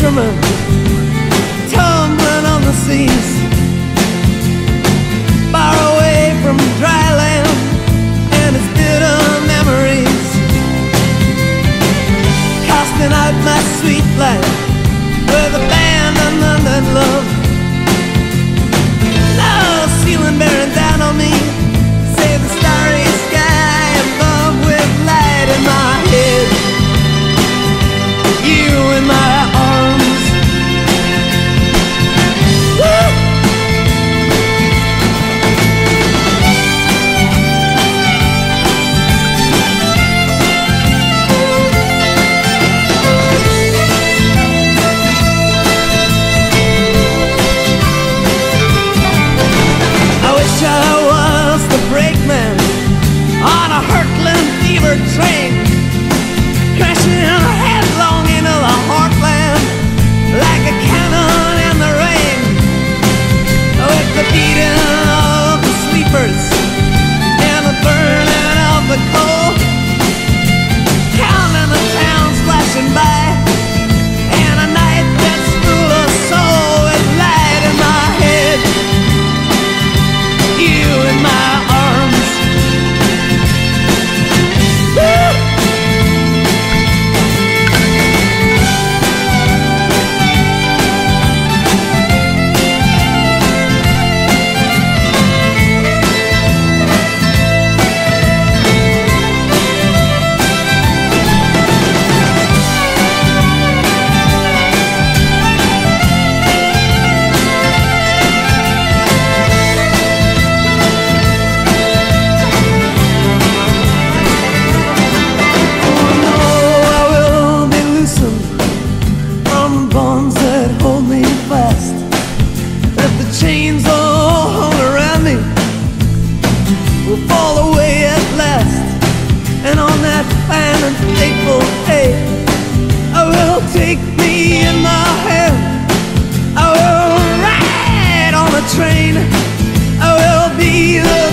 fishermen tumbling on the seas, far away from dry land and its bitter memories, casting out my sweet life with abandonment and love. Love ceiling bearing down on me, save the starry sky above with light in my head, you in my arms. Woo! I wish I was the brakeman on a hurtling fever train, crashing headlong into the heartland like a cannon in the rain, with the beating of the sleepers and the burning of the coal, counting the towns flashing by, and a night that's full of soul with light in my head, you in my arms. Woo! Chains all hung around me will fall away at last, and on that fine and fateful day I will take me in my hand, I will ride on a train, I will be the